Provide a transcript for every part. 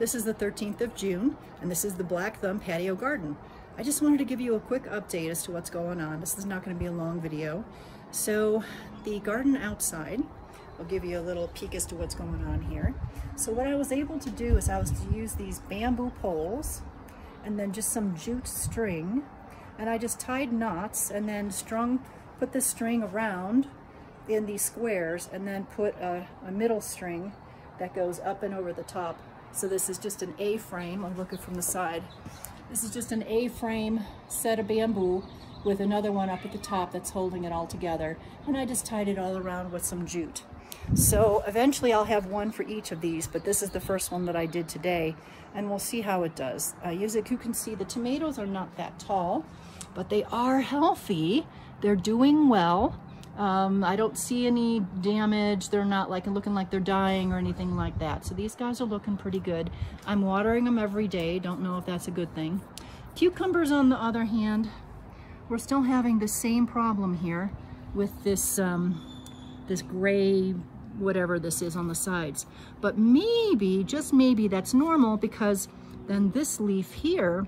this is the 13th of June, and this is the Black Thumb Patio Garden. I just wanted to give you a quick update as to what's going on. This is not going to be a long video. So the garden outside, I'll give you a little peek as to what's going on here. So what I was able to do is I was to use these bamboo poles and then just some jute string, and I just tied knots and then put this string around in these squares, and then put a middle string that goes up and over the top. So this is just an A-frame. I'm looking from the side. This is just an A-frame set of bamboo with another one up at the top that's holding it all together. And I just tied it all around with some jute. So eventually I'll have one for each of these, but this is the first one that I did today, and we'll see how it does. As you can see, the tomatoes are not that tall, but they are healthy. They're doing well. I don't see any damage. They're not looking like they're dying or anything like that. So these guys are looking pretty good. I'm watering them every day. Don't know if that's a good thing. Cucumbers, on the other hand, we're still having the same problem here with this this gray whatever this is on the sides. But maybe, just maybe, that's normal, because then this leaf here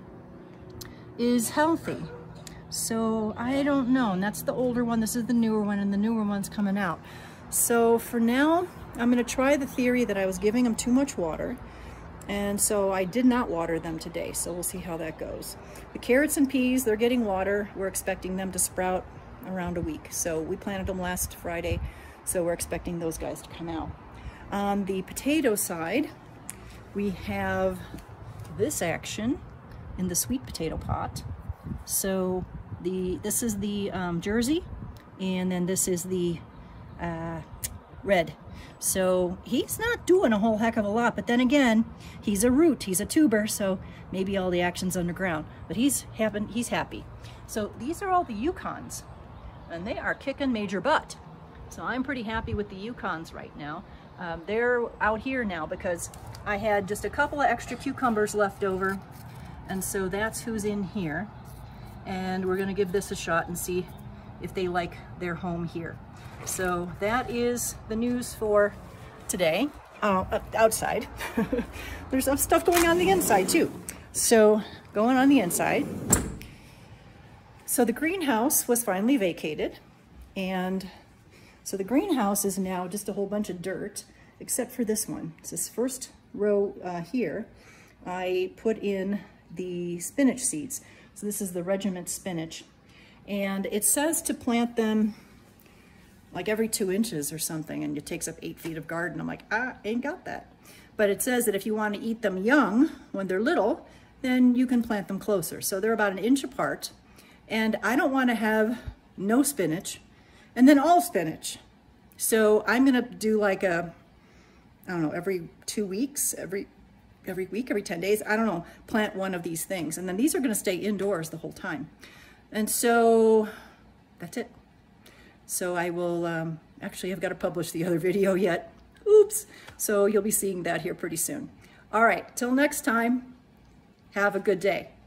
is healthy. So I don't know, and that's the older one. This is the newer one, and the newer one's coming out. So for now, I'm gonna try the theory that I was giving them too much water, and so I did not water them today. So we'll see how that goes. The carrots and peas, they're getting water. We're expecting them to sprout around a week. So we planted them last Friday, so we're expecting those guys to come out. On the potato side, we have this action in the sweet potato pot. So this is the Jersey, and then this is the red. So he's not doing a whole heck of a lot, but then again, he's a root, he's a tuber, so maybe all the action's underground, but he's happy. So these are all the Yukons, and they are kicking major butt. So I'm pretty happy with the Yukons right now. They're out here now because I had just a couple of extra cucumbers left over, and so that's who's in here. And we're gonna give this a shot and see if they like their home here. So that is the news for today. Outside. There's some stuff going on the inside too. So going on the inside. So the greenhouse was finally vacated, and so the greenhouse is now just a whole bunch of dirt, except for this one. It's this first row here. I put in the spinach seeds. So this is the regiment spinach, and it says to plant them like every 2 inches or something, and it takes up 8 feet of garden. I'm like, ain't got that. But it says that if you want to eat them young when they're little, then you can plant them closer. So they're about 1 inch apart, and I don't want to have no spinach and then all spinach. So I'm gonna do like I don't know, every 2 weeks, every week, every 10 days, I don't know, plant one of these things. And then these are gonna stay indoors the whole time. And so that's it. So I will, actually I've got to publish the other video yet. Oops. So you'll be seeing that here pretty soon. All right, till next time, have a good day.